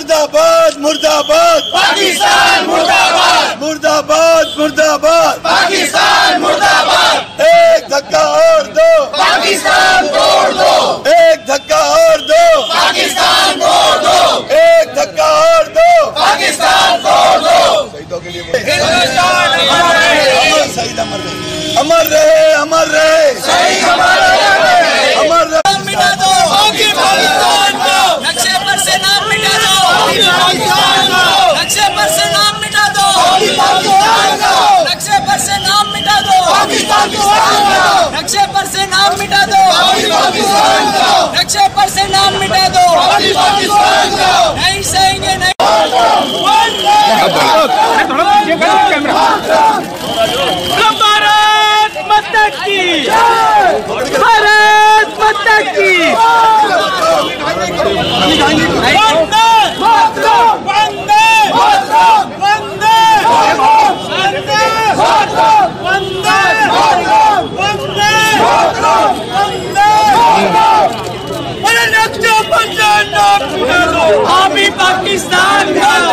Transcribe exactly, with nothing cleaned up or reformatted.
मुर्दाबाद मुर्दाबाद पाकिस्तान मुर्दाबाद मुर्दाबाद मुर्दाबाद पाकिस्तान मुर्दाबाद। एक धक्का और दो पाकिस्तान तोड़ दो, एक धक्का और दो पाकिस्तान तोड़ दो, एक धक्का और दो पाकिस्तान तोड़ दो। शहीदों के लिए अमर शहीद अमर रहे, अमर रहे, अमर रहे, शहीद अमर रहे, अमर रहे। मिटा दो पाकिस्तान को, नक्शे पर से नाम मिटा दो पाकिस्तान को, नक्शे पर से नाम मिटा दो पाकिस्तान को, नक्शे पर से नाम मिटा दो पाकिस्तान को, नक्शे पर से नाम मिटा दो पाकिस्तान को, नक्शे पर से नाम मिटा दो पाकिस्तान को। नहीं सहेंगे नहीं। भारत माता की, भारत माता की। अभी पाकिस्तान का